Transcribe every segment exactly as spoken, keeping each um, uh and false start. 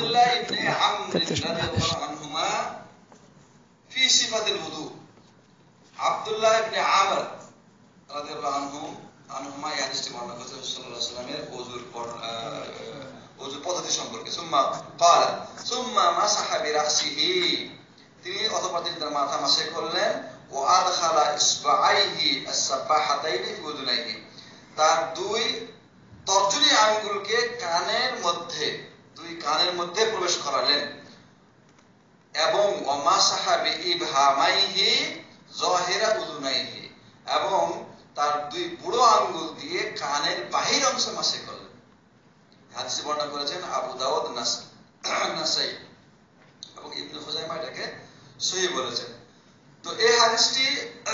আব্দুল্লাহ ইবনে আমর রাদিয়াল্লাহু আনহুমা ফি সিফাতিল wudu আব্দুল্লাহ ইবনে আমর রাদিয়াল্লাহু আনহু আনহুমা এই হাদিসটি বর্ণনা করেছেন রাসূলুল্লাহ সাল্লাল্লাহু আলাইহি ওয়াসাল্লামের ওযুর ওযুর পদ্ধতি সম্পর্কে সুম্মা ক্বালা সুম্মা মাসাহা বিরাসিহি তিনি অতঃপর তিনি তার মাথা মাসে করলেন ও আদখালা ইসবাআইহি আস-সাবাহাতাইনি ফি উযুনাইহি তার দুই তর্জনী আঙ্গুলকে কানের মধ্যে দুই কানের মধ্যে প্রবেশ করালেন এবং ওয়ামাসাহা বিইবহামাইহি যাহিরা উযুনাইহি এবং তার দুই বুড়ো আঙ্গুল দিয়ে কানের বাহির অংশে মাসে করলেন। হাদিস বর্ণনা করেছেন আবু দাউদ, নাসাই এবং ইবনে খুজাইমা এটাকে সহিহ বলেছেন। তো এই হাদিসটি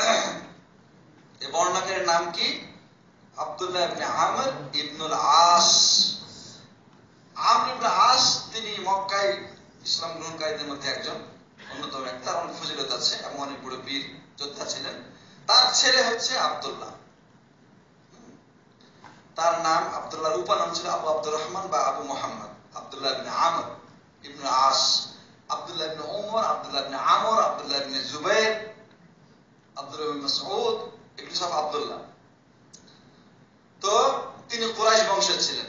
এই বর্ণনাকারীর নাম কি? আব্দুল্লাহ ইবনে আমর ইবনুল আস। আমর ইবনে আস তিনি মক্কায় ইসলাম গ্রহণকারীদের মধ্যে একজন অন্যতম, তার অনেক ফজিলত আছে এবং অনেক বড় বীর যোদ্ধা ছিলেন। তার ছেলে হচ্ছে আব্দুল্লাহ, তার নাম আব্দুল্লাহর উপনাম ছিল আবু আব্দুর রহমান বা আবু মুহাম্মদ। আব্দুল্লাহ ইবনে আমর ইবনুল আস, আব্দুল্লাহ ইবনে ওমর, আব্দুল্লাহ ইবনে আমর, আব্দুল্লাহ ইবনে জুবাইর, আব্দুল্লাহ ইবনে মাসউদ, এগুলো সব আব্দুল্লাহ। তো তিনি কুরাইশ বংশের ছিলেন।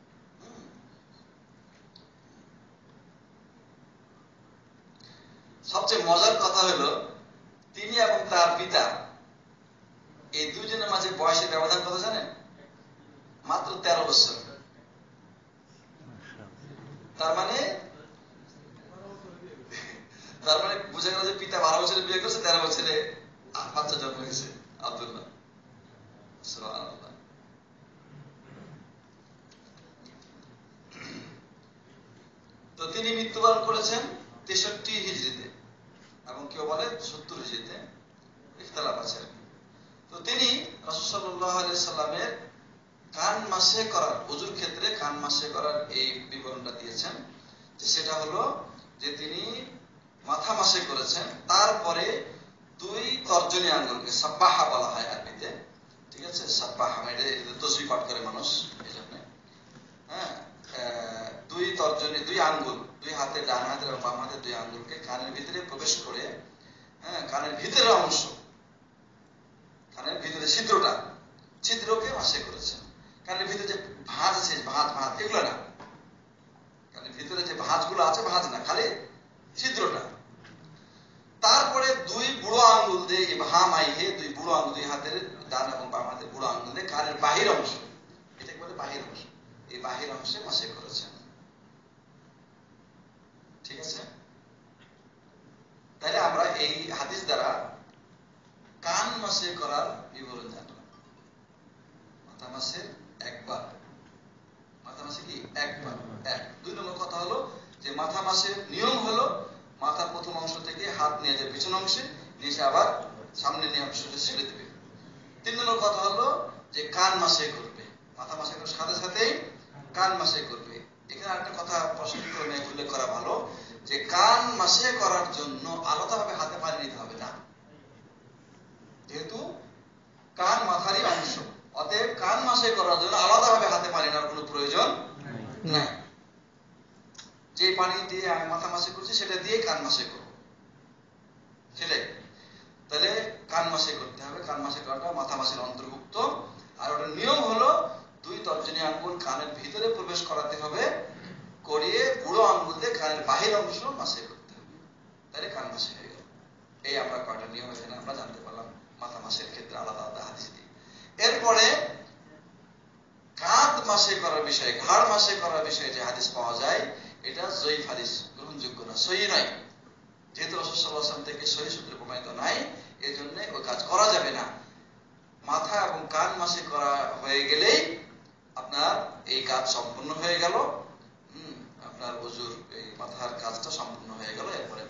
সবচেয়ে মজার কথা হলো তিনি এবং তার পিতা এই দুজনের মাঝে বয়সের ব্যবধান কত জানেন? মাত্র তেরো বছর। তার মানে তার মানে বুঝা গেল যে পিতা বারো বছরে বিয়ে করছে, তেরো বছরে বাচ্চা জন্ম হয়েছে আব্দুল্লাহ। সুবহানাল্লাহ। তো তিনি মৃত্যুবরণ করেছেন তেষট্টি হিজরিতে এবং কেউ বলে সত্তর হিজরিতে, ইখতিলাফ আছে। তো তিনি রাসূল সাল্লাল্লাহু আলাইহি সাল্লামের কান মাসে করার ওযুর ক্ষেত্রে কান মাসে করার এই বিবরণটা দিয়েছেন যে সেটা হলো যে তিনি মাথা মাসে করেছেন, তারপরে দুই তর্জনী আঙ্গুলকে সাব্বাহা বলা হয় আরবিতে, ঠিক আছে? সাব্বাহা মানে তাসবিহ পাঠ করে মানুষ, এজন্য হ্যাঁ দুই তর্জনী দুই আঙ্গুল দুই হাতে ডান হাতের এবং বাম হাতের দুই আঙ্গুলকে কানের ভিতরে প্রবেশ করে হ্যাঁ কানের ভিতরের অংশ কানের ভিতরে ছিদ্রটা ছিদ্রকে মাসে করেছেন। কানের ভিতরে যে ভাঁজ আছে ভাঁজ ভাঁজ এগুলো না, কানের ভিতরে যে ভাঁজগুলো আছে ভাঁজ না, খালি ছিদ্রটা। তারপরে দুই বুড়ো আঙ্গুল দিয়ে ইবহামাইহি দুই বুড়ো আঙ্গুল দুই হাতের ডান এবং বাম হাতের বুড়ো আঙ্গুল দিয়ে কানের বাহির অংশ, এটাকে বলে বাহির অংশ, এই বাহির অংশে মাসে করেছেন। ঠিক আছে? তাহলে আমরা এই হাদিস দ্বারা কান মাসে করার বিবরণ জানলাম। মাথা মাসে একবার, মাথা মাসে কি একবার এক। দুই নম্বর কথা হলো যে মাথা মাসের নিয়ম হলো মাথার প্রথম অংশ থেকে হাত নিয়ে যাবে পিছন অংশে, নিয়ে আবার সামনে নিয়ে অংশটা ছেড়ে দেবে। তিন নম্বর কথা হলো যে কান মাসে করবে, মাথা মাসে করার সাথে সাথেই কান মাসে করবে। এখানে একটা কথা প্রসঙ্গক্রমে উল্লেখ করা ভালো যে কান মাসে করার জন্য আলাদাভাবে হাতে পানি নিতে হবে না, যেহেতু কান মাথারই অংশ, অতএব কান মাসে করার জন্য আলাদাভাবে হাতে পানি নেওয়ার কোনো প্রয়োজন নাই। যে পানি দিয়ে আমি মাথা মাসে করছি সেটা দিয়ে কান মাসে করব, সেটাই। তাহলে কান মাসে করতে হবে, কান মাসে করাটা মাথা মাসের অন্তর্ভুক্ত। আর ওটার নিয়ম হলো দুই তর্জনী আঙ্গুল কানের ভিতরে প্রবেশ করাতে হবে, করিয়ে বুড়ো আঙ্গুল দিয়ে কানের বাহির অংশ মাসে করতে হবে, তাহলে কান মাসে হয়ে গেল। এই আমরা কয়টা নিয়ম এখানে আমরা জানতে পারলাম মাথা মাসের ক্ষেত্রে আলাদা আলাদা হাদিস দিয়ে। এরপরে কাঁধ মাসে করার বিষয়ে, ঘাড় মাসে করার বিষয়ে যে হাদিস পাওয়া যায় এটা জয়ীফ হাদিস, গ্রহণযোগ্য না, সহিহ নয়। যেহেতু রাসূল সাল্লাল্লাহু আলাইহি ওয়াসাল্লাম থেকে সহিহ সূত্রে প্রমাণিত নাই, এজন্য ওই কাজ করা যাবে না। মাথা এবং কান মাসে করা হয়ে গেলেই আপনার এই কাজ সম্পূর্ণ হয়ে গেল। হম আপনার ওযুর এই মাথার কাজটা সম্পূর্ণ হয়ে গেল। এরপরে